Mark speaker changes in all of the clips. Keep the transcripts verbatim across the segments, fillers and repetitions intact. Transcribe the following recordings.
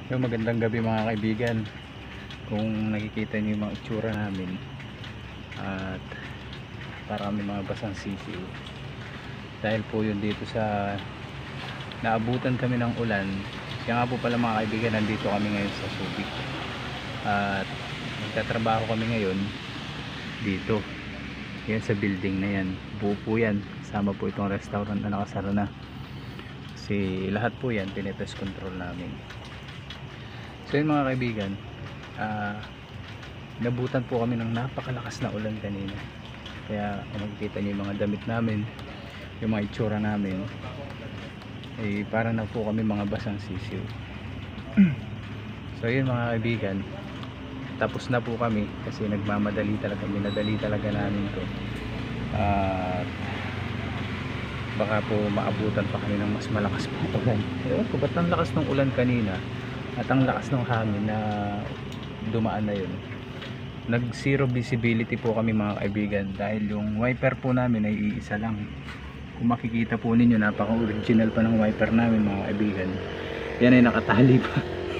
Speaker 1: Yung magandang gabi mga kaibigan. Kung nakikita niyo yung mga itsura namin at parang may mga basang sisiw, dahil po yun dito sa naabutan kami ng ulan. Kaya nga po pala mga kaibigan, nandito kami ngayon sa Subic at nagtatrabaho kami ngayon dito. Yan sa building na yan, buo po yan, kasama po itong restaurant na nakasara na kasi lahat po yan pinetest control namin. So yun mga kaibigan, uh, nabutan po kami ng napakalakas na ulan kanina. Kaya kung makikita niyo yung mga damit namin, yung mga itsura namin, eh para na po kami mga basang sisiw. So yun mga kaibigan, tapos na po kami kasi nagmamadali talaga, minadali talaga namin to. At uh, baka po maabutan pa kami ng mas malakas pang ulan. Ewan ko ba't ang lakas ng ulan kanina at ang lakas ng hangin na dumaan na yun. Nag zero visibility po kami mga kaibigan dahil yung wiper po namin ay iisa lang. Kung makikita po ninyo, napaka original pa ng wiper namin mga kaibigan. Yan ay nakatali pa.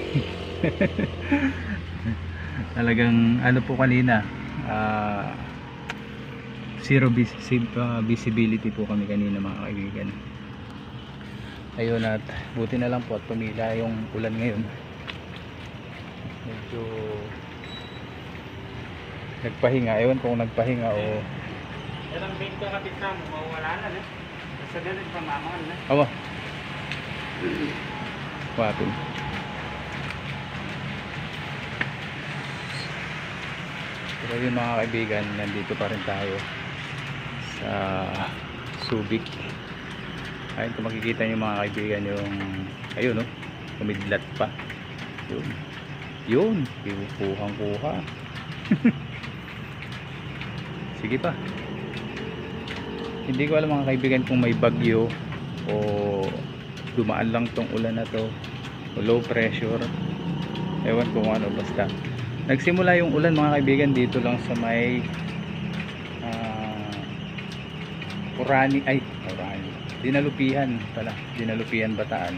Speaker 1: Talagang ano po kanina, uh, zero vis uh, visibility po kami kanina mga kaibigan. Ayun, at buti na lang po at tumila yung ulan ngayon. Medyo nagpahinga, ewan kung nagpahinga o
Speaker 2: Ilang bait ka kapit na mo, mawala na eh. Sa ganun pamamangan na.
Speaker 1: awa wapin. Pero yun mga kaibigan, nandito pa rin tayo sa Subic. Ayun, kung makikita nyo mga kaibigan yung ayun no, kumidlat pa yun yun, iupuhang kuha. Sige pa, hindi ko alam mga kaibigan kung may bagyo o dumaan lang tong ulan na to o low pressure, ewan ko kung ano. Basta nagsimula yung ulan mga kaibigan dito lang sa may uh, Orani, ay Orani, Dinalupihan pala, Dinalupihan, Bataan.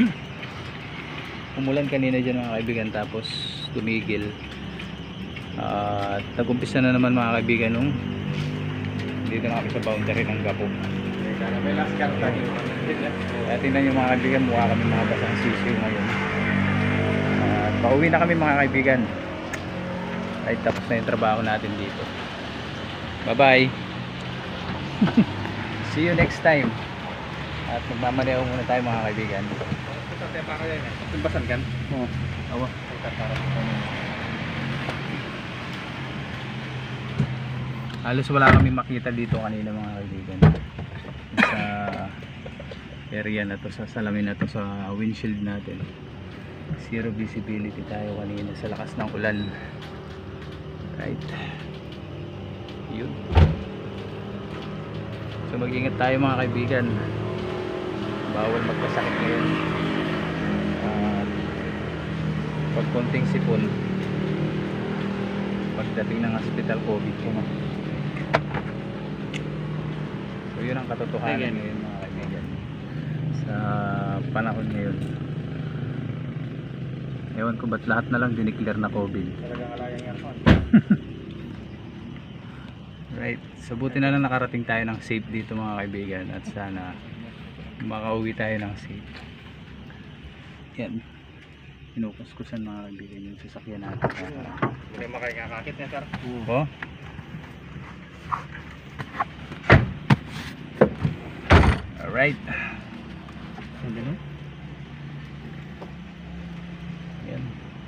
Speaker 1: Umulan kanina dyan mga kaibigan, tapos tumigil at uh, nagumpisa na naman mga kaibigan nung dito na kami sa boundary ng Gapo.
Speaker 2: May last karta yun.
Speaker 1: Kaya tingnan nyo mga kaibigan, mukha kami mga basang sisiw ngayon. Uh, pauwi na kami mga kaibigan. Ay tapos na yung trabaho natin dito. Bye bye. See you next time. At magmamaneho muna tayo mga kaibigan.
Speaker 2: Sa tepa ko yan eh. Tumbasan kan?
Speaker 1: Oo. Awa. Halos wala kami makita dito kanina mga kaibigan. Sa area na to, sa salamin na to, sa windshield natin. Zero visibility tayo kanina sa lakas ng ulan. Right. Yun. So mag-ingat tayo mga kaibigan. Bawal magkasakit ngayon. At pag konting sipon, pagdating ng hospital, COVID ko na. So yun ang katotohanan ngayon mga kaibigan sa panahon ngayon. Ewan ko ba't lahat na lang dineclare na COVID.
Speaker 2: Talagang alayang yan po.
Speaker 1: Right, so buti na lang nakarating tayo ng safe dito mga kaibigan, at sana makauwi tayo ng safe. Yan, inukuskusan mga kaibigan yung sasakyan natin.
Speaker 2: Hindi makikakakit niya sir.
Speaker 1: Oh. Alright. Yan.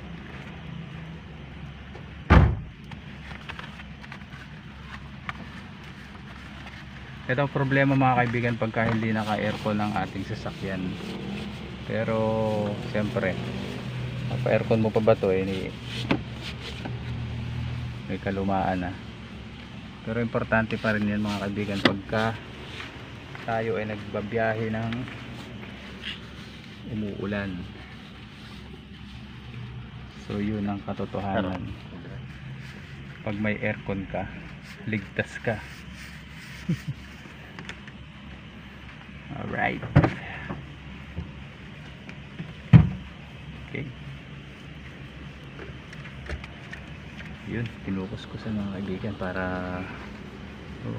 Speaker 1: Ito ang problema mga kaibigan pagka hindi naka-aircon ang ating sasakyan. Pero siyempre, naka-aircon mo pa ba ito eh, may kalumaan na. Pero importante pa rin yan mga kaibigan pagka tayo ay nagbabiyahe ng umuulan. So yun ang katotohanan. Pag may aircon ka, ligtas ka. Alright. Okay. Yun, kinukos ko sa mga kaibigan para oh.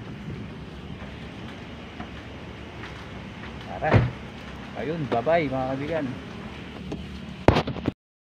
Speaker 1: Tara, ayun, bye bye mga kaibigan.